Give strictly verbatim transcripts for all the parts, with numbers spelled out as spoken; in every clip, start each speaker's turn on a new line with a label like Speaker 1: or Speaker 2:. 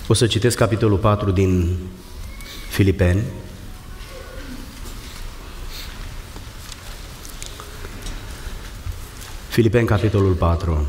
Speaker 1: O să citesc capitolul patru din Filipeni. Filipeni, capitolul patru.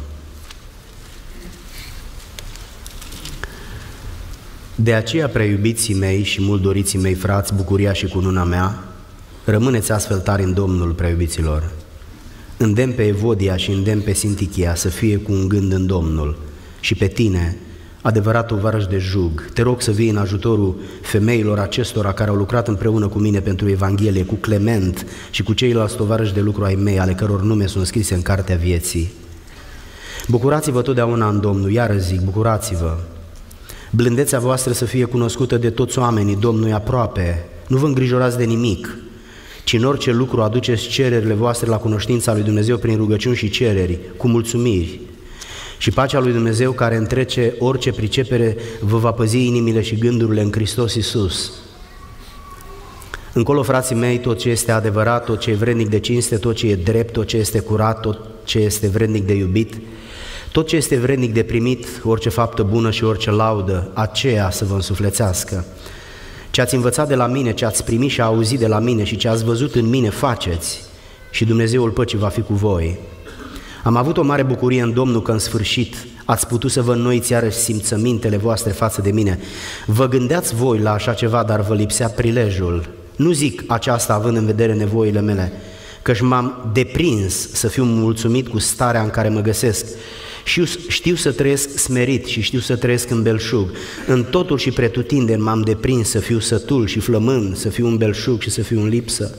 Speaker 1: De aceea, prea iubiții mei și mult doriții mei, frați, bucuria și cununa mea, rămâneți astfel tari în Domnul, prea iubiților. Îndemn pe Evodia și îndemn pe Sintichia să fie cu un gând în Domnul și pe tine, adevărat tovarăș de jug, te rog să vii în ajutorul femeilor acestora care au lucrat împreună cu mine pentru Evanghelie, cu Clement și cu ceilalți tovarăși de lucru ai mei, ale căror nume sunt scrise în cartea vieții. Bucurați-vă totdeauna în Domnul, iară zic, bucurați-vă. Blândețea voastră să fie cunoscută de toți oamenii, Domnul e aproape, nu vă îngrijorați de nimic, ci în orice lucru aduceți cererile voastre la cunoștința lui Dumnezeu prin rugăciuni și cereri, cu mulțumiri. Și pacea lui Dumnezeu, care întrece orice pricepere, vă va păzi inimile și gândurile în Hristos Iisus. Încolo, frații mei, tot ce este adevărat, tot ce e vrednic de cinste, tot ce e drept, tot ce este curat, tot ce este vrednic de iubit, tot ce este vrednic de primit, orice faptă bună și orice laudă, aceea să vă însuflețească. Ce ați învățat de la mine, ce ați primit și auzit de la mine și ce ați văzut în mine, faceți, și Dumnezeul păcii va fi cu voi. Am avut o mare bucurie în Domnul că în sfârșit ați putut să vă înnoiți iarăși simțămintele voastre față de mine. Vă gândeați voi la așa ceva, dar vă lipsea prilejul. Nu zic aceasta având în vedere nevoile mele, căci m-am deprins să fiu mulțumit cu starea în care mă găsesc. Și știu să trăiesc smerit și știu să trăiesc în belșug. În totul și pretutindeni m-am deprins să fiu sătul și flămând, să fiu în belșug și să fiu în lipsă.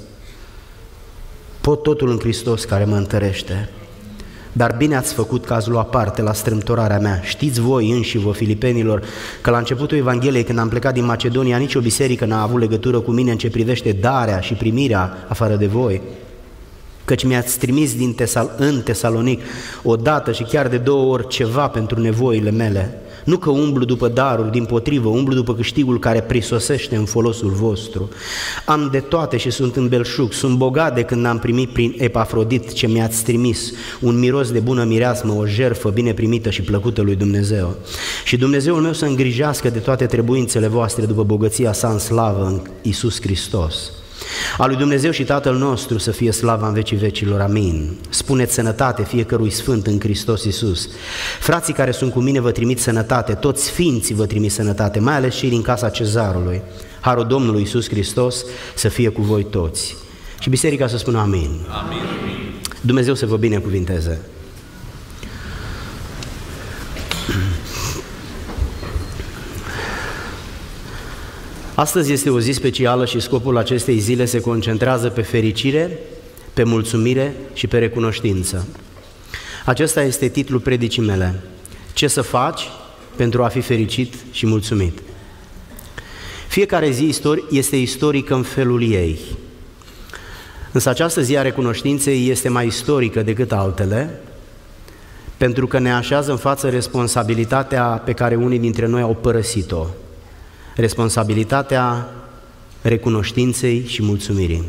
Speaker 1: Pot totul în Hristos care mă întărește. Dar bine ați făcut că ați luat parte la strâmtorarea mea. Știți voi înși vă, filipenilor, că la începutul Evangheliei, când am plecat din Macedonia, nicio biserică n-a avut legătură cu mine în ce privește darea și primirea afară de voi. Căci mi-ați trimis din Tesal- în Tesalonic odată și chiar de două ori ceva pentru nevoile mele. Nu că umblu după daruri, dimpotrivă, umblu după câștigul care prisosește în folosul vostru. Am de toate și sunt în belșug, sunt bogat de când am primit prin Epafrodit ce mi-ați trimis, un miros de bună mireasmă, o jertfă bine primită și plăcută lui Dumnezeu. Și Dumnezeul meu să îngrijească de toate trebuințele voastre după bogăția sa în slavă în Iisus Hristos. A lui Dumnezeu și Tatăl nostru să fie slava în vecii vecilor, amin. Spuneți sănătate fiecărui sfânt în Hristos Iisus. Frații care sunt cu mine vă trimit sănătate, toți sfinții vă trimit sănătate, mai ales cei din casa Cezarului. Harul Domnului Iisus Hristos să fie cu voi toți. Și biserica să spună amin.
Speaker 2: Amin.
Speaker 1: Dumnezeu să vă binecuvinteze. Astăzi este o zi specială și scopul acestei zile se concentrează pe fericire, pe mulțumire și pe recunoștință. Acesta este titlul predicii mele. Ce să faci pentru a fi fericit și mulțumit? Fiecare zi este istorică în felul ei. Însă această zi a recunoștinței este mai istorică decât altele, pentru că ne așează în față responsabilitatea pe care unii dintre noi au părăsit-o. Responsabilitatea recunoștinței și mulțumirii.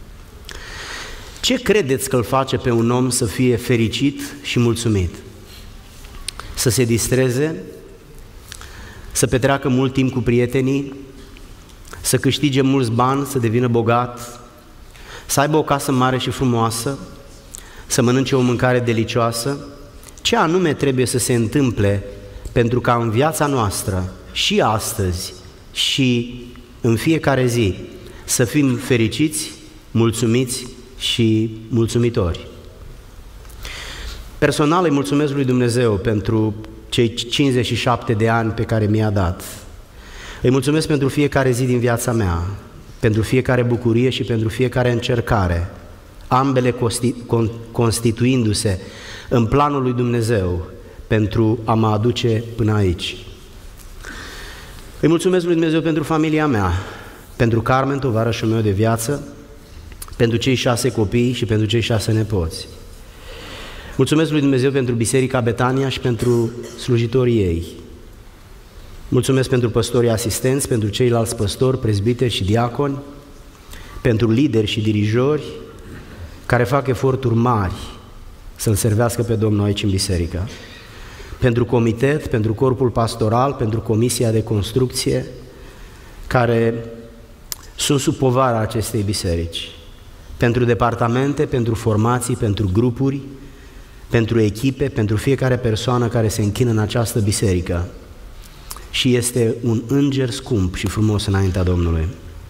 Speaker 1: Ce credeți că îl face pe un om să fie fericit și mulțumit? Să se distreze, să petreacă mult timp cu prietenii, să câștige mulți bani, să devină bogat, să aibă o casă mare și frumoasă, să mănânce o mâncare delicioasă? Ce anume trebuie să se întâmple pentru ca în viața noastră, și astăzi, și în fiecare zi, să fim fericiți, mulțumiți și mulțumitori? Personal îi mulțumesc lui Dumnezeu pentru cei cincizeci și șapte de ani pe care mi-a dat. Îi mulțumesc pentru fiecare zi din viața mea, pentru fiecare bucurie și pentru fiecare încercare, ambele constituindu-se în planul lui Dumnezeu pentru a mă aduce până aici. Îi mulțumesc lui Dumnezeu pentru familia mea, pentru Carmen, tovarășul meu de viață, pentru cei șase copii și pentru cei șase nepoți. Mulțumesc lui Dumnezeu pentru Biserica Betania și pentru slujitorii ei. Mulțumesc pentru păstorii asistenți, pentru ceilalți păstori, prezbiteri și diaconi, pentru lideri și dirijori care fac eforturi mari să-L servească pe Domnul aici în biserică. pentru comitet, pentru corpul pastoral, pentru comisia de construcție, care sunt sub povara acestei biserici, pentru departamente, pentru formații, pentru grupuri, pentru echipe, pentru fiecare persoană care se închină în această biserică și este un înger scump și frumos înaintea Domnului.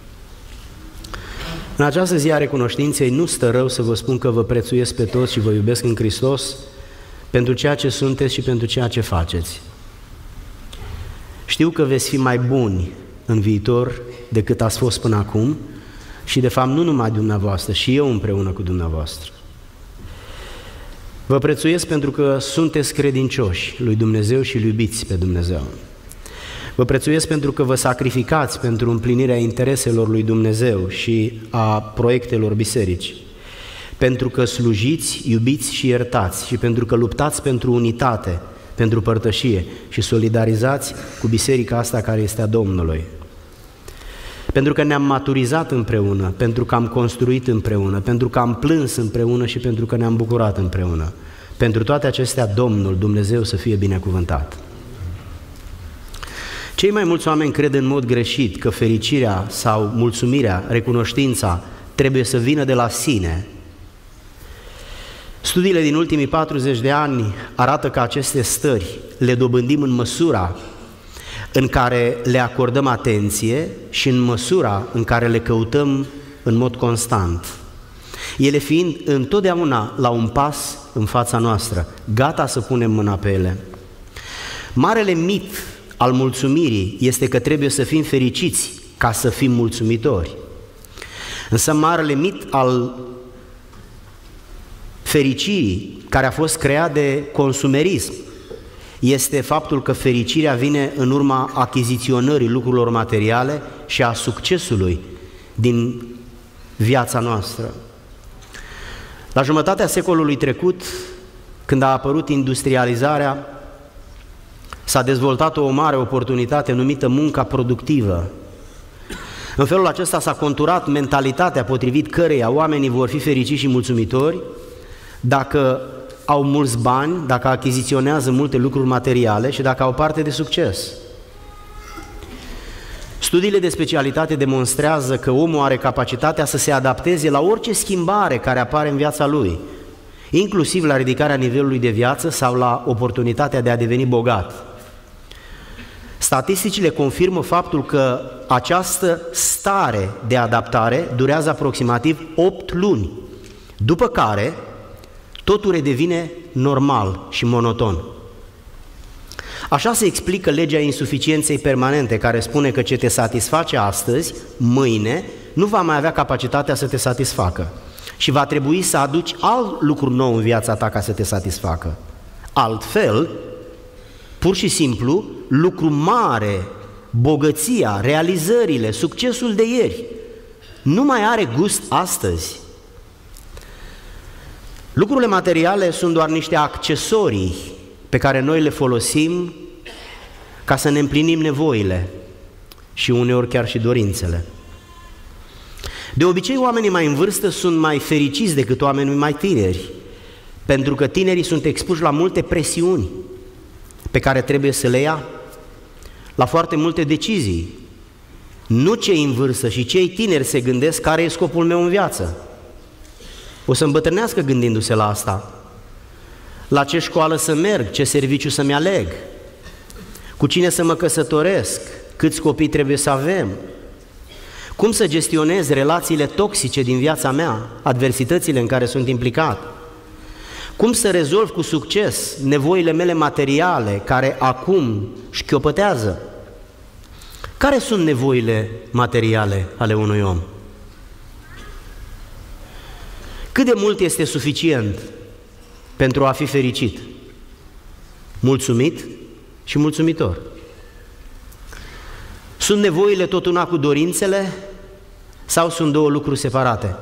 Speaker 1: În această zi a recunoștinței nu stă rău să vă spun că vă prețuiesc pe toți și vă iubesc în Hristos pentru ceea ce sunteți și pentru ceea ce faceți. Știu că veți fi mai buni în viitor decât ați fost până acum și de fapt nu numai dumneavoastră, și eu împreună cu dumneavoastră. Vă prețuiesc pentru că sunteți credincioși lui Dumnezeu și îl iubiți pe Dumnezeu. Vă prețuiesc pentru că vă sacrificați pentru împlinirea intereselor lui Dumnezeu și a proiectelor bisericii, pentru că slujiți, iubiți și iertați și pentru că luptați pentru unitate, pentru părtășie și solidarizați cu biserica asta care este a Domnului. Pentru că ne-am maturizat împreună, pentru că am construit împreună, pentru că am plâns împreună și pentru că ne-am bucurat împreună. Pentru toate acestea, Domnul, Dumnezeu să fie binecuvântat. Cei mai mulți oameni cred în mod greșit că fericirea sau mulțumirea, recunoștința trebuie să vină de la sine. Studiile din ultimii patruzeci de ani arată că aceste stări le dobândim în măsura în care le acordăm atenție și în măsura în care le căutăm în mod constant. Ele fiind întotdeauna la un pas în fața noastră, gata să punem mâna pe ele. Marele mit al mulțumirii este că trebuie să fim fericiți ca să fim mulțumitori. Însă marele mit al fericirii, care a fost creat de consumerism, este faptul că fericirea vine în urma achiziționării lucrurilor materiale și a succesului din viața noastră. La jumătatea secolului trecut, când a apărut industrializarea, s-a dezvoltat o mare oportunitate numită munca productivă. În felul acesta s-a conturat mentalitatea potrivit căreia oamenii vor fi fericiți și mulțumitori dacă au mulți bani, dacă achiziționează multe lucruri materiale și dacă au parte de succes. Studiile de specialitate demonstrează că omul are capacitatea să se adapteze la orice schimbare care apare în viața lui, inclusiv la ridicarea nivelului de viață sau la oportunitatea de a deveni bogat. Statisticile confirmă faptul că această stare de adaptare durează aproximativ opt luni, după care totul redevine normal și monoton. Așa se explică legea insuficienței permanente, care spune că ce te satisface astăzi, mâine, nu va mai avea capacitatea să te satisfacă și va trebui să aduci alt lucru nou în viața ta ca să te satisfacă. Altfel, pur și simplu, lucru mare, bogăția, realizările, succesul de ieri, nu mai are gust astăzi. Lucrurile materiale sunt doar niște accesorii pe care noi le folosim ca să ne împlinim nevoile și uneori chiar și dorințele. De obicei, oamenii mai în vârstă sunt mai fericiți decât oamenii mai tineri, pentru că tinerii sunt expuși la multe presiuni pe care trebuie să le ia, la foarte multe decizii. Nu cei în vârstă și cei tineri se gândesc care e scopul meu în viață. O să îmbătrânească gândindu-se la asta. La ce școală să merg, ce serviciu să-mi aleg, cu cine să mă căsătoresc, câți copii trebuie să avem, cum să gestionez relațiile toxice din viața mea, adversitățile în care sunt implicat, cum să rezolv cu succes nevoile mele materiale care acum șchiopătează. Care sunt nevoile materiale ale unui om? Cât de mult este suficient pentru a fi fericit, mulțumit și mulțumitor? Sunt nevoile tot una cu dorințele sau sunt două lucruri separate?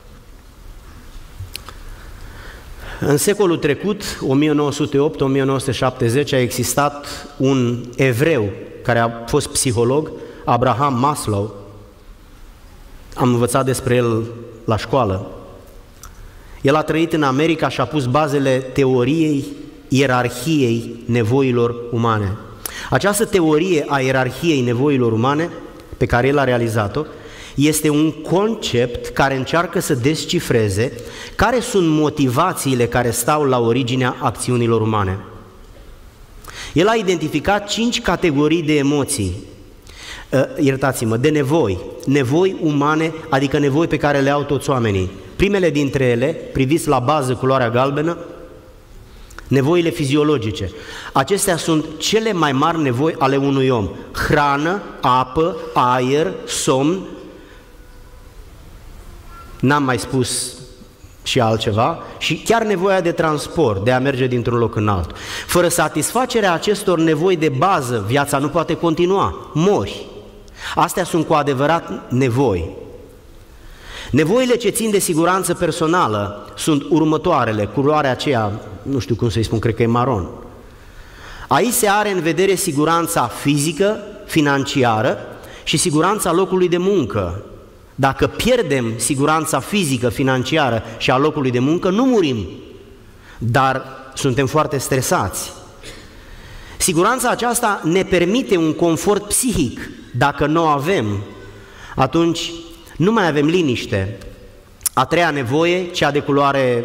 Speaker 1: În secolul trecut, o mie nouă sute opt - o mie nouă sute șaptezeci, a existat un evreu care a fost psiholog, Abraham Maslow. Am învățat despre el la școală. El a trăit în America și a pus bazele teoriei ierarhiei nevoilor umane. Această teorie a ierarhiei nevoilor umane, pe care el a realizat-o, este un concept care încearcă să descifreze care sunt motivațiile care stau la originea acțiunilor umane. El a identificat cinci categorii de emoții, iertați-mă, de nevoi, nevoi umane, adică nevoi pe care le au toți oamenii. Primele dintre ele, priviți la bază culoarea galbenă, nevoile fiziologice. Acestea sunt cele mai mari nevoi ale unui om. Hrană, apă, aer, somn, n-am mai spus și altceva, și chiar nevoia de transport, de a merge dintr-un loc în altul. Fără satisfacerea acestor nevoi de bază, viața nu poate continua, mori. Astea sunt cu adevărat nevoi. Nevoile ce țin de siguranță personală sunt următoarele, culoarea aceea, nu știu cum să-i spun, cred că e maron. Aici se are în vedere siguranța fizică, financiară și siguranța locului de muncă. Dacă pierdem siguranța fizică, financiară și a locului de muncă, nu murim, dar suntem foarte stresați. Siguranța aceasta ne permite un confort psihic. Dacă nu o avem, atunci nu mai avem liniște. A treia nevoie, cea de culoare,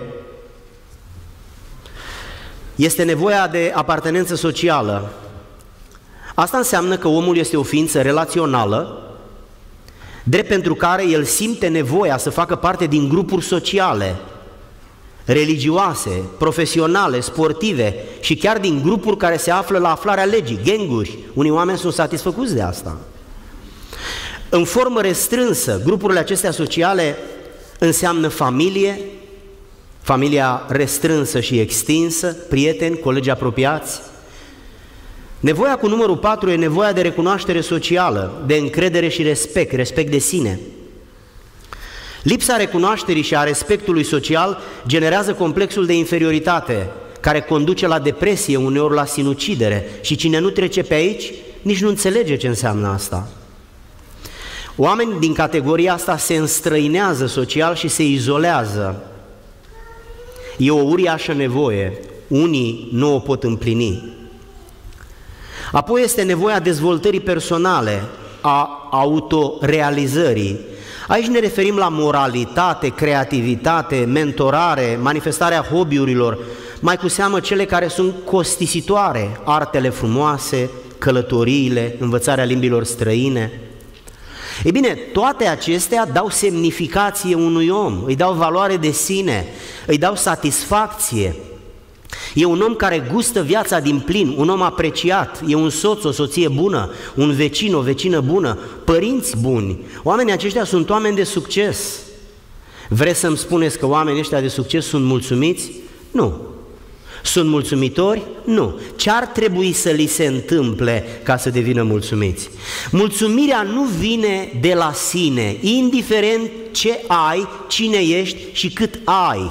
Speaker 1: este nevoia de apartenență socială. Asta înseamnă că omul este o ființă relațională, drept pentru care el simte nevoia să facă parte din grupuri sociale, religioase, profesionale, sportive și chiar din grupuri care se află la aflarea legii, ganguri. Unii oameni sunt satisfăcuți de asta. În formă restrânsă, grupurile acestea sociale înseamnă familie, familia restrânsă și extinsă, prieteni, colegi apropiați. Nevoia cu numărul patru e nevoia de recunoaștere socială, de încredere și respect, respect de sine. Lipsa recunoașterii și a respectului social generează complexul de inferioritate, care conduce la depresie, uneori la sinucidere, și cine nu trece pe aici, nici nu înțelege ce înseamnă asta. Oamenii din categoria asta se înstrăinează social și se izolează. E o uriașă nevoie, unii nu o pot împlini. Apoi este nevoia dezvoltării personale, a autorealizării. Aici ne referim la moralitate, creativitate, mentorare, manifestarea hobby-urilor, mai cu seamă cele care sunt costisitoare, artele frumoase, călătoriile, învățarea limbilor străine. Ei bine, toate acestea dau semnificație unui om, îi dau valoare de sine, îi dau satisfacție. E un om care gustă viața din plin, un om apreciat, e un soț, o soție bună, un vecin, o vecină bună, părinți buni. Oamenii aceștia sunt oameni de succes. Vreți să-mi spuneți că oamenii ăștia de succes sunt mulțumiți? Nu. Sunt mulțumitori? Nu. Ce ar trebui să li se întâmple ca să devină mulțumiți? Mulțumirea nu vine de la sine, indiferent ce ai, cine ești și cât ai.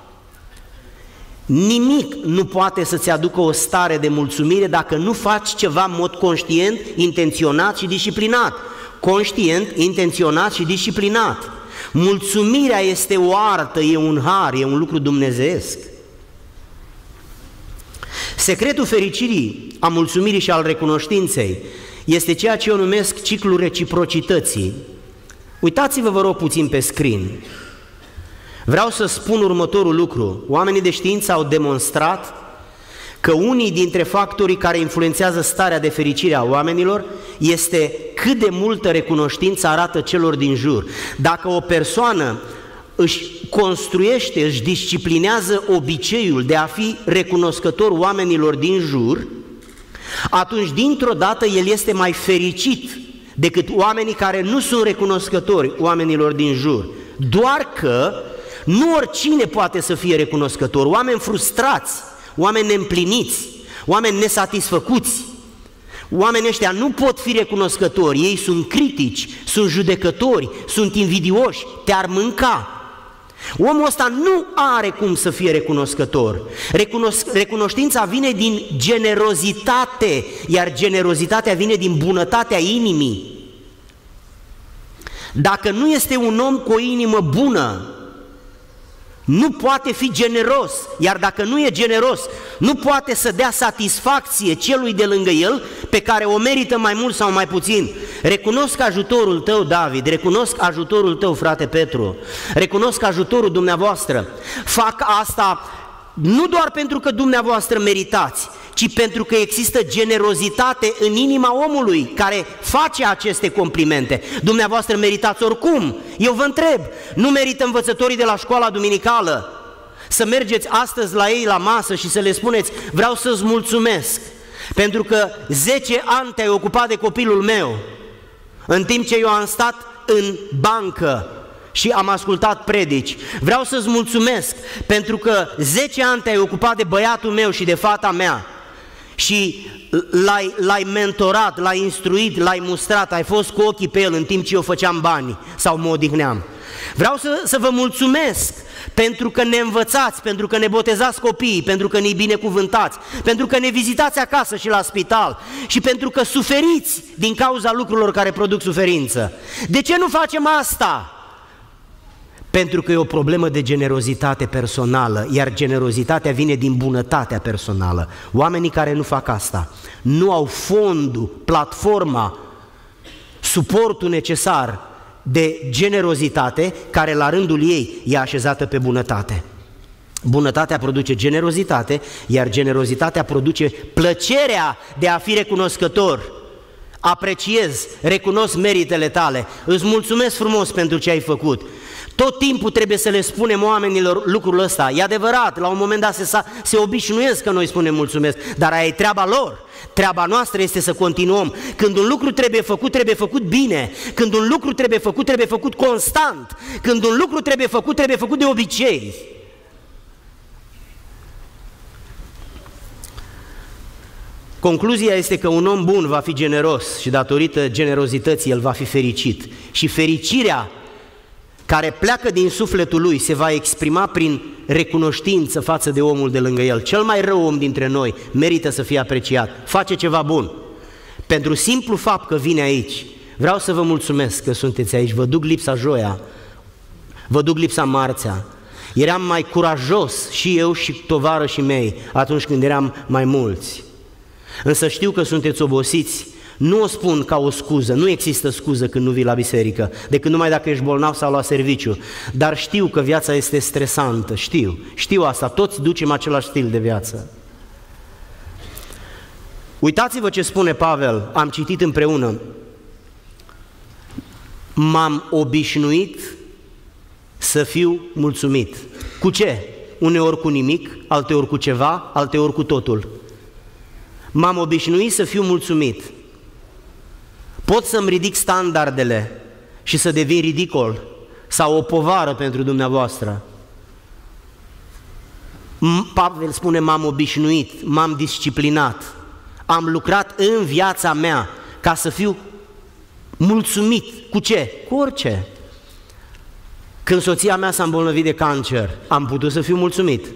Speaker 1: Nimic nu poate să-ți aducă o stare de mulțumire dacă nu faci ceva în mod conștient, intenționat și disciplinat. Conștient, intenționat și disciplinat. Mulțumirea este o artă, e un har, e un lucru dumnezeiesc. Secretul fericirii, a mulțumirii și al recunoștinței este ceea ce eu numesc ciclul reciprocității. Uitați-vă, vă rog, puțin pe screen. Vreau să spun următorul lucru. Oamenii de știință au demonstrat că unii dintre factorii care influențează starea de fericire a oamenilor este cât de multă recunoștință arată celor din jur. Dacă o persoană își construiește, își disciplinează obiceiul de a fi recunoscător oamenilor din jur, atunci dintr-o dată el este mai fericit decât oamenii care nu sunt recunoscători oamenilor din jur. Doar că nu oricine poate să fie recunoscător. Oameni frustrați, oameni neîmpliniți, oameni nesatisfăcuți, oamenii ăștia nu pot fi recunoscători, ei sunt critici, sunt judecători, sunt invidioși, te-ar mânca. Omul ăsta nu are cum să fie recunoscător. Recunosc- recunoștința vine din generozitate, iar generozitatea vine din bunătatea inimii. Dacă nu este un om cu o inimă bună, nu poate fi generos, iar dacă nu e generos, nu poate să dea satisfacție celui de lângă el pe care o merită mai mult sau mai puțin. Recunosc ajutorul tău, David, recunosc ajutorul tău, frate Petru, recunosc ajutorul dumneavoastră. Fac asta nu doar pentru că dumneavoastră meritați, ci pentru că există generozitate în inima omului care face aceste complimente. Dumneavoastră meritați oricum. Eu vă întreb, nu merită învățătorii de la școala duminicală să mergeți astăzi la ei la masă și să le spuneți: vreau să-ți mulțumesc pentru că zece ani te-ai ocupat de copilul meu, în timp ce eu am stat în bancă și am ascultat predici. Vreau să-ți mulțumesc pentru că zece ani te-ai ocupat de băiatul meu și de fata mea și l-ai, l-ai mentorat, l-ai instruit, l-ai mustrat, ai fost cu ochii pe el în timp ce eu făceam bani sau mă odihneam. Vreau să, să vă mulțumesc pentru că ne învățați, pentru că ne botezați copiii, pentru că ne-i binecuvântați, pentru că ne vizitați acasă și la spital și pentru că suferiți din cauza lucrurilor care produc suferință. De ce nu facem asta? Pentru că e o problemă de generozitate personală, iar generozitatea vine din bunătatea personală. Oamenii care nu fac asta, nu au fondul, platforma, suportul necesar de generozitate, care la rândul ei e așezată pe bunătate. Bunătatea produce generozitate, iar generozitatea produce plăcerea de a fi recunoscător. Apreciez, recunosc meritele tale, îți mulțumesc frumos pentru ce ai făcut. Tot timpul trebuie să le spunem oamenilor lucrul ăsta. E adevărat, la un moment dat se, se obișnuiesc că noi spunem mulțumesc, dar aia e treaba lor. Treaba noastră este să continuăm. Când un lucru trebuie făcut, trebuie făcut bine. Când un lucru trebuie făcut, trebuie făcut constant. Când un lucru trebuie făcut, trebuie făcut de obicei. Concluzia este că un om bun va fi generos și datorită generozității el va fi fericit. Și fericirea care pleacă din sufletul lui se va exprima prin recunoștință față de omul de lângă el. Cel mai rău om dintre noi merită să fie apreciat, face ceva bun. Pentru simplu fapt că vine aici, vreau să vă mulțumesc că sunteți aici, vă duc lipsa joia, vă duc lipsa marțea. Eram mai curajos și eu și tovarășii mei atunci când eram mai mulți. Însă știu că sunteți obosiți. Nu o spun ca o scuză, nu există scuză când nu vii la biserică, decât numai dacă ești bolnav sau la serviciu. Dar știu că viața este stresantă, știu, știu asta, toți ducem același stil de viață. Uitați-vă ce spune Pavel, am citit împreună. M-am obișnuit să fiu mulțumit. Cu ce? Uneori cu nimic, alteori cu ceva, alteori cu totul. M-am obișnuit să fiu mulțumit. Pot să-mi ridic standardele și să devin ridicol sau o povară pentru dumneavoastră. Pavel spune, m-am obișnuit, m-am disciplinat, am lucrat în viața mea ca să fiu mulțumit. Cu ce? Cu orice. Când soția mea s-a îmbolnăvit de cancer, am putut să fiu mulțumit.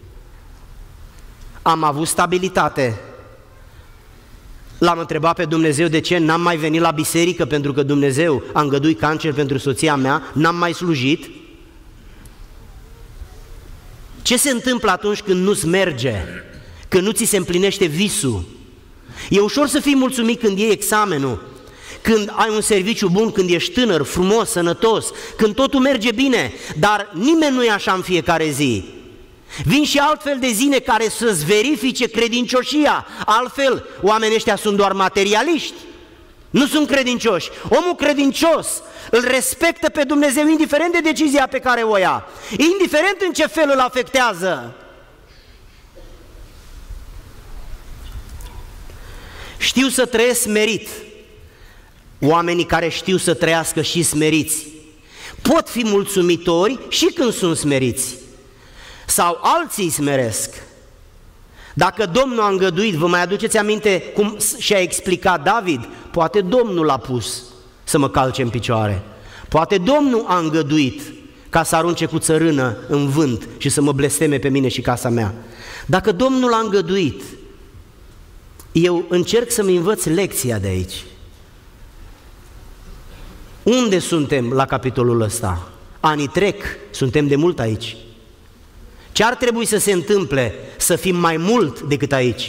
Speaker 1: Am avut stabilitate. L-am întrebat pe Dumnezeu de ce n-am mai venit la biserică, pentru că Dumnezeu a îngăduit cancer pentru soția mea, n-am mai slujit. Ce se întâmplă atunci când nu-ți merge, când nu ți se împlinește visul? E ușor să fii mulțumit când iei examenul, când ai un serviciu bun, când ești tânăr, frumos, sănătos, când totul merge bine, dar nimeni nu e așa în fiecare zi. Vin și altfel de zile care să-ți verifice credincioșia, altfel oamenii ăștia sunt doar materialiști, nu sunt credincioși. Omul credincios îl respectă pe Dumnezeu indiferent de decizia pe care o ia, indiferent în ce fel îl afectează. Știu să trăiesc smerit. Oamenii care știu să trăiască și smeriți pot fi mulțumitori și când sunt smeriți. Sau alții smeresc. Dacă Domnul a îngăduit, vă mai aduceți aminte cum și-a explicat David? Poate Domnul l-a pus să mă calce în picioare. Poate Domnul a îngăduit ca să arunce cu țărână în vânt și să mă blesteme pe mine și casa mea. Dacă Domnul a îngăduit, eu încerc să-mi învăț lecția de aici. Unde suntem la capitolul ăsta? Anii trec, suntem de mult aici. Ce ar trebui să se întâmple să fim mai mult decât aici?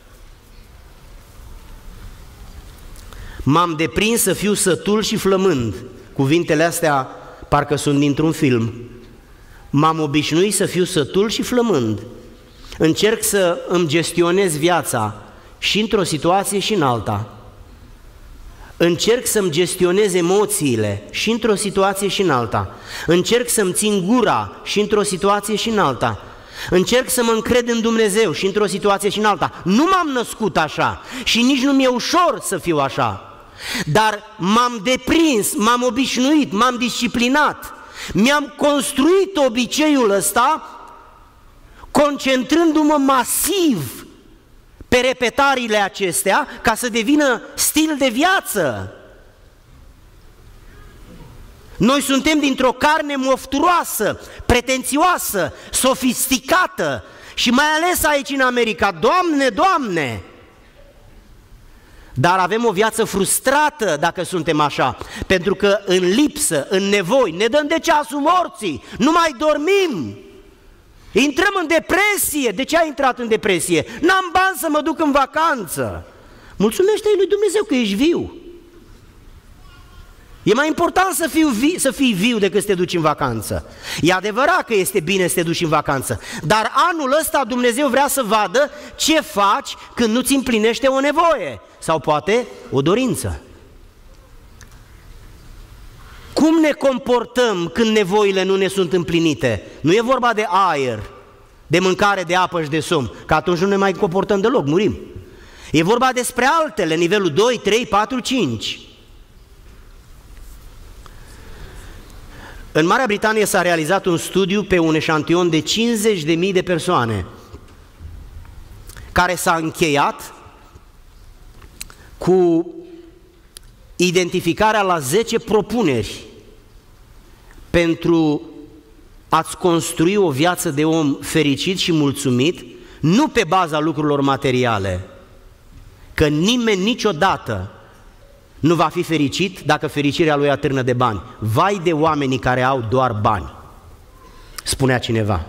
Speaker 1: M-am deprins să fiu sătul și flămând. Cuvintele astea parcă sunt dintr-un film. M-am obișnuit să fiu sătul și flămând. Încerc să îmi gestionez viața și într-o situație și în alta. Încerc să-mi gestionez emoțiile și într-o situație și în alta. Încerc să-mi țin gura și într-o situație și în alta. Încerc să mă încred în Dumnezeu și într-o situație și în alta. Nu m-am născut așa și nici nu mi-e ușor să fiu așa. Dar m-am deprins, m-am obișnuit, m-am disciplinat. Mi-am construit obiceiul ăsta concentrându-mă masiv pe repetariile acestea ca să devină stil de viață. Noi suntem dintr-o carne mofturoasă, pretențioasă, sofisticată și mai ales aici în America, Doamne, Doamne! Dar avem o viață frustrată dacă suntem așa, pentru că în lipsă, în nevoi, ne dăm de ceasul morții, nu mai dormim. Intrăm în depresie. De ce ai intrat în depresie? N-am bani să mă duc în vacanță. Mulțumește-i lui Dumnezeu că ești viu. E mai important să, fiu vi, să fii viu decât să te duci în vacanță. E adevărat că este bine să te duci în vacanță, dar anul ăsta Dumnezeu vrea să vadă ce faci când nu-ți împlinește o nevoie sau poate o dorință. Cum ne comportăm când nevoile nu ne sunt împlinite? Nu e vorba de aer, de mâncare, de apă și de somn, că atunci nu ne mai comportăm deloc, murim. E vorba despre altele, nivelul doi, trei, patru, cinci. În Marea Britanie s-a realizat un studiu pe un eșantion de cincizeci de mii de persoane, care s-a încheiat cu identificarea la zece propuneri pentru a-ți construi o viață de om fericit și mulțumit, nu pe baza lucrurilor materiale, că nimeni niciodată nu va fi fericit dacă fericirea lui atârnă de bani. Vai de oamenii care au doar bani, spunea cineva.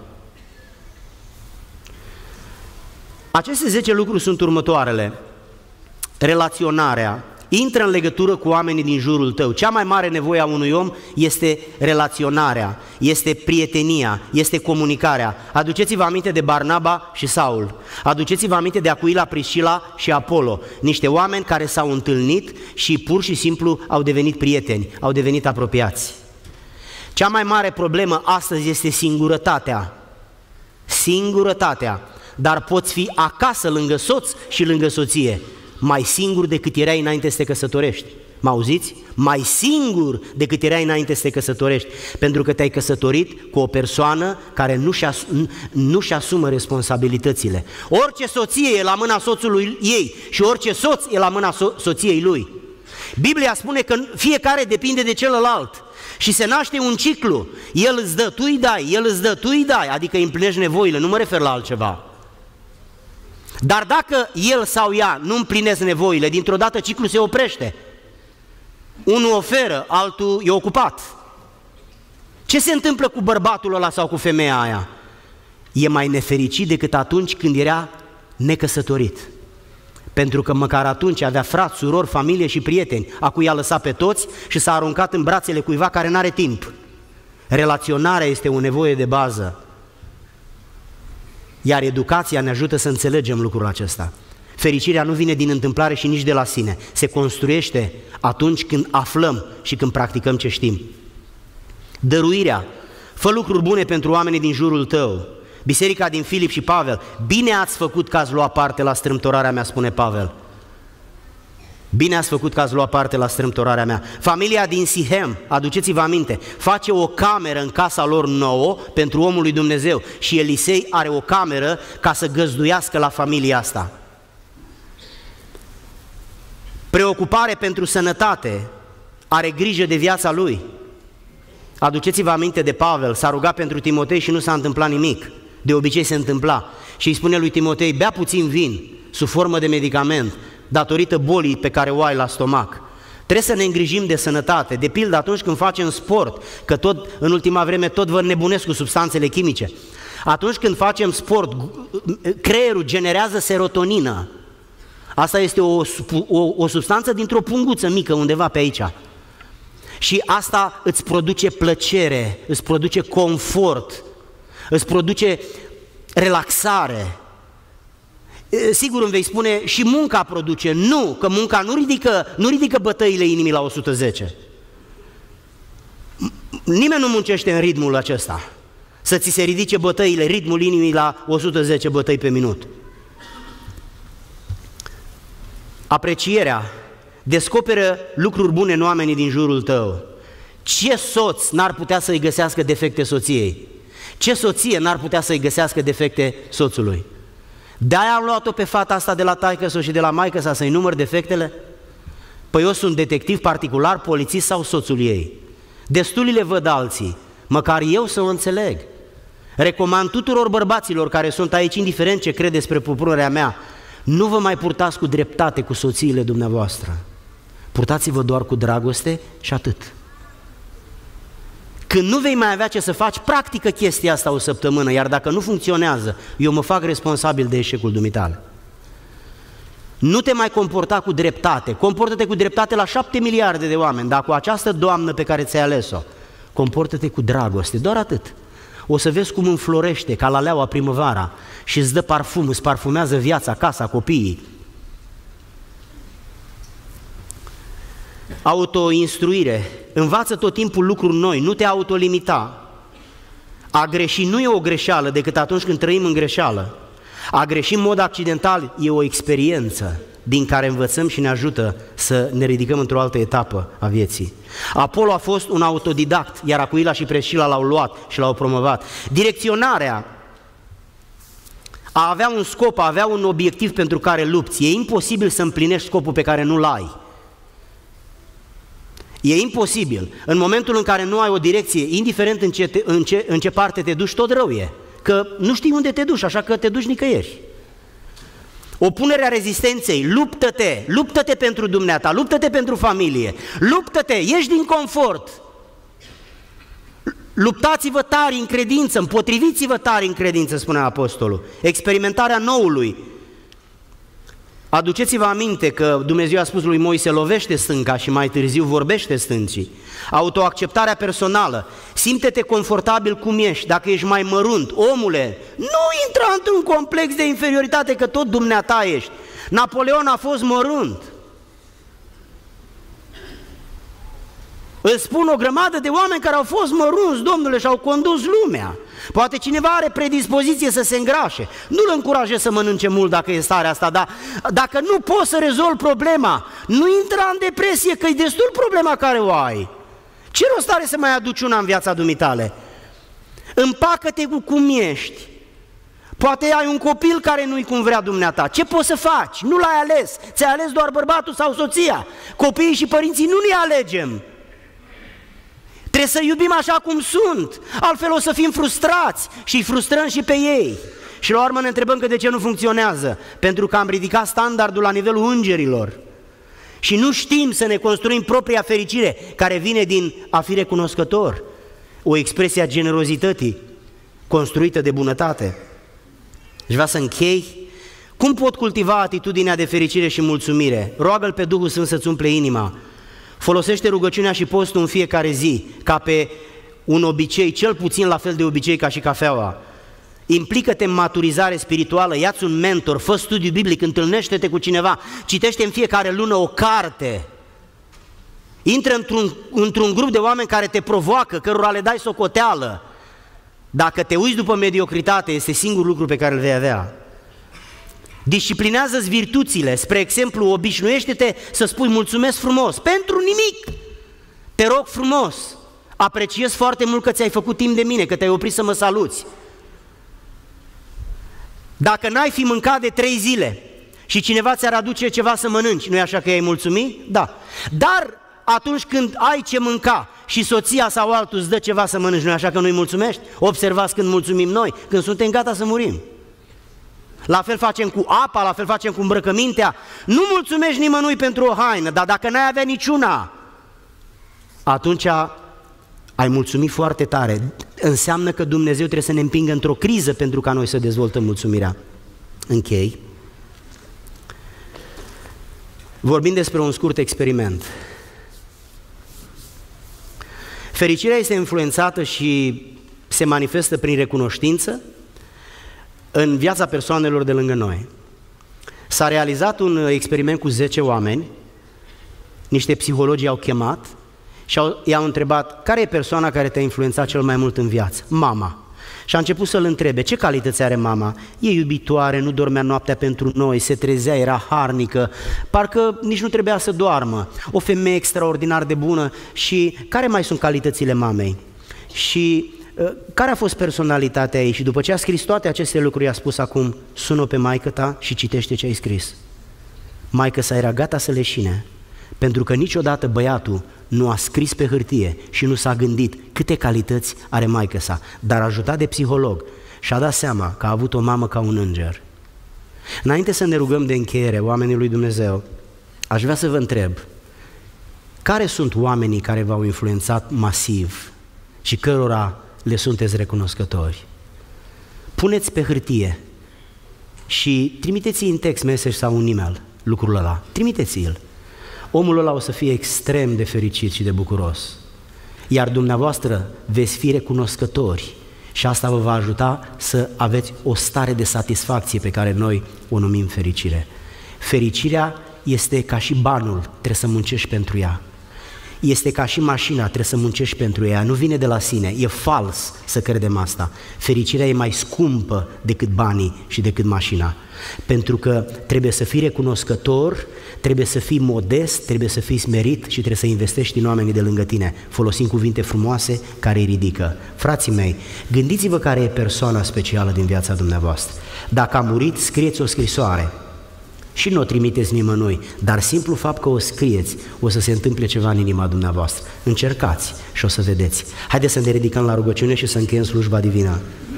Speaker 1: Aceste zece lucruri sunt următoarele. Relaționarea. Intră în legătură cu oamenii din jurul tău. Cea mai mare nevoie a unui om este relaționarea, este prietenia, este comunicarea. Aduceți-vă aminte de Barnaba și Saul. Aduceți-vă aminte de Acuila, Priscila și Apollo. Niște oameni care s-au întâlnit și pur și simplu au devenit prieteni, au devenit apropiați. Cea mai mare problemă astăzi este singurătatea. Singurătatea. Dar poți fi acasă lângă soț și lângă soție, mai singur decât erai înainte să te căsătorești. Mă auziți? Mai singur decât erai înainte să te căsătorești, pentru că te-ai căsătorit cu o persoană care nu-și as, nu-și asumă responsabilitățile. Orice soție e la mâna soțului ei și orice soț e la mâna so- soției lui. Biblia spune că fiecare depinde de celălalt și se naște un ciclu. El îți dă, tu îi dai, el îți dă, tu îi dai, adică îi împlinești nevoile, nu mă refer la altceva. Dar dacă el sau ea nu împlinesc nevoile, dintr-o dată ciclul se oprește. Unul oferă, altul e ocupat. Ce se întâmplă cu bărbatul ăla sau cu femeia aia? E mai nefericit decât atunci când era necăsătorit. Pentru că măcar atunci avea frați, surori, familie și prieteni. Acum i-a lăsat pe toți și s-a aruncat în brațele cuiva care n-are timp. Relaționarea este o nevoie de bază. Iar educația ne ajută să înțelegem lucrul acesta. Fericirea nu vine din întâmplare și nici de la sine. Se construiește atunci când aflăm și când practicăm ce știm. Dăruirea. Fă lucruri bune pentru oamenii din jurul tău. Biserica din Filip și Pavel. Bine ați făcut că ați luat parte la strâmtorarea mea, spune Pavel. Bine ați făcut că ați luat parte la strâmtorarea mea. Familia din Sihem, aduceți-vă aminte, face o cameră în casa lor nouă pentru omul lui Dumnezeu și Elisei are o cameră ca să găzduiască la familia asta. Preocupare pentru sănătate, are grijă de viața lui. Aduceți-vă aminte de Pavel, s-a rugat pentru Timotei și nu s-a întâmplat nimic. De obicei se întâmpla și îi spune lui Timotei, bea puțin vin sub formă de medicament, datorită bolii pe care o ai la stomac. Trebuie să ne îngrijim de sănătate, de pildă atunci când facem sport, că tot în ultima vreme tot vă nebunesc cu substanțele chimice. Atunci când facem sport, creierul generează serotonină. Asta este o, o, o substanță dintr-o punguță mică undeva pe aici. Și asta îți produce plăcere, îți produce confort, îți produce relaxare. Sigur îmi vei spune, și munca produce. Nu, că munca nu ridică, nu ridică bătăile inimii la o sută zece. Nimeni nu muncește în ritmul acesta, să ți se ridice bătăile, ritmul inimii la o sută zece bătăi pe minut. Aprecierea descoperă lucruri bune în oamenii din jurul tău. Ce soț n-ar putea să-i găsească defecte soției? Ce soție n-ar putea să-i găsească defecte soțului? De-aia am luat-o pe fata asta de la taică-s-o și de la maică-sa să-i număr defectele? Păi eu sunt detectiv particular, polițist sau soțul ei. Destulii le văd alții, măcar eu să o înțeleg. Recomand tuturor bărbaților care sunt aici, indiferent ce cred despre propunerea mea, nu vă mai purtați cu dreptate cu soțiile dumneavoastră. Purtați-vă doar cu dragoste și atât. Când nu vei mai avea ce să faci, practică chestia asta o săptămână, iar dacă nu funcționează, eu mă fac responsabil de eșecul dumitale. Nu te mai comporta cu dreptate, comportă-te cu dreptate la șapte miliarde de oameni, dar cu această doamnă pe care ți-ai ales-o, comportă-te cu dragoste, doar atât. O să vezi cum înflorește ca laleaua primăvara și îți dă parfum, îți parfumează viața, casa, copiii. Autoinstruire. Învață tot timpul lucruri noi, nu te autolimita. A greși nu e o greșeală decât atunci când trăim în greșeală. A greși în mod accidental e o experiență din care învățăm și ne ajută să ne ridicăm într-o altă etapă a vieții. Apollo a fost un autodidact, iar Acuila și Priscila l-au luat și l-au promovat. Direcționarea, a avea un scop, a avea un obiectiv pentru care lupți. E imposibil să împlinești scopul pe care nu-l ai. E imposibil. În momentul în care nu ai o direcție, indiferent în ce, te, în ce, în ce parte te duci, tot rău e. Că nu știi unde te duci, așa că te duci nicăieri. Opunerea rezistenței, luptă-te, luptă-te pentru dumneata, luptă-te pentru familie, luptă-te, ieși din confort. Luptați-vă tari în credință, împotriviți-vă tari în credință, spunea apostolul. Experimentarea noului. Aduceți-vă aminte că Dumnezeu a spus lui Moise, lovește stânca și mai târziu vorbește stâncii. Autoacceptarea personală, simte-te confortabil cum ești, dacă ești mai mărunt, omule, nu intra într-un complex de inferioritate că tot dumneata ești. Napoleon a fost mărunt. Îți spun o grămadă de oameni care au fost mărunți, domnule, și au condus lumea. Poate cineva are predispoziție să se îngrașe. Nu-l încurajez să mănânce mult dacă e starea asta, dar dacă nu poți să rezolvi problema, nu intra în depresie, că e destul problema care o ai. Ce rost are să mai aduci una în viața dumitale? Împacă-te cu cum ești. Poate ai un copil care nu-i cum vrea dumneata. Ce poți să faci? Nu l-ai ales. Ți-ai ales doar bărbatul sau soția. Copiii și părinții nu ne alegem. Trebuie să iubim așa cum sunt, altfel o să fim frustrați și îi frustrăm și pe ei. Și la urmă ne întrebăm că de ce nu funcționează, pentru că am ridicat standardul la nivelul îngerilor și nu știm să ne construim propria fericire care vine din a fi recunoscător, o expresie a generozității construită de bunătate. Și vreau să închei. Cum pot cultiva atitudinea de fericire și mulțumire? Roagă-L pe Duhul Sfânt să-ți umple inima. Folosește rugăciunea și postul în fiecare zi, ca pe un obicei, cel puțin la fel de obicei ca și cafeaua. Implică-te în maturizare spirituală, ia-ți un mentor, fă studiu biblic, întâlnește-te cu cineva, citește în fiecare lună o carte. Intră într-un, într-un grup de oameni care te provoacă, cărora le dai socoteală. Dacă te uiți după mediocritate, este singurul lucru pe care îl vei avea. Disciplinează-ți virtuțile, spre exemplu, obișnuiește-te să spui mulțumesc frumos, pentru nimic, te rog frumos, apreciez foarte mult că ți-ai făcut timp de mine, că te-ai oprit să mă saluți. Dacă n-ai fi mâncat de trei zile și cineva ți-ar aduce ceva să mănânci, nu-i așa că i-ai mulțumit? Da. Dar atunci când ai ce mânca și soția sau altul îți dă ceva să mănânci, nu-i așa că nu-i mulțumești? Observați când mulțumim noi, când suntem gata să murim. La fel facem cu apa, la fel facem cu îmbrăcămintea. Nu mulțumești nimănui pentru o haină, dar dacă n-ai avea niciuna, atunci ai mulțumit foarte tare. înseamnă că Dumnezeu trebuie să ne împingă într-o criză pentru ca noi să dezvoltăm mulțumirea. Închei. Vorbim despre un scurt experiment. Fericirea este influențată și se manifestă prin recunoștință în viața persoanelor de lângă noi. S-a realizat un experiment cu zece oameni, niște psihologi i-au chemat și i-au întrebat: care e persoana care te-a influențat cel mai mult în viață? Mama. Și a început să-l întrebe: ce calități are mama? E iubitoare, nu dormea noaptea pentru noi, se trezea, era harnică, parcă nici nu trebuia să doarmă, o femeie extraordinar de bună. Și care mai sunt calitățile mamei? Și uh, care a fost personalitatea ei? Și după ce a scris toate aceste lucruri, i-a spus: acum sună pe maică ta și citește ce ai scris. Maică sa era gata să leșine, pentru că niciodată băiatul nu a scris pe hârtie și nu s-a gândit câte calități are maică sa, dar ajutat de psiholog și-a dat seama că a avut o mamă ca un înger. Înainte să ne rugăm de încheiere, oamenii lui Dumnezeu, aș vrea să vă întreb: care sunt oamenii care v-au influențat masiv și cărora le sunteți recunoscători? Puneți pe hârtie și trimiteți-i în text mesaj sau un e-mail lucrul ăla, trimiteți-l. Omul ăla o să fie extrem de fericit și de bucuros, iar dumneavoastră veți fi recunoscători și asta vă va ajuta să aveți o stare de satisfacție pe care noi o numim fericire. Fericirea este ca și banul, trebuie să muncești pentru ea. Este ca și mașina, trebuie să muncești pentru ea, nu vine de la sine, e fals să credem asta. Fericirea e mai scumpă decât banii și decât mașina, pentru că trebuie să fii recunoscător, trebuie să fii modest, trebuie să fii smerit și trebuie să investești în oamenii de lângă tine, folosind cuvinte frumoase care îi ridică. Frații mei, gândiți-vă care e persoana specială din viața dumneavoastră. Dacă a murit, scrieți o scrisoare. Și nu o trimiteți nimănui, dar simplu fapt că o scrieți, o să se întâmple ceva în inima dumneavoastră. Încercați și o să vedeți. Haideți să ne ridicăm la rugăciune și să încheiem slujba divină.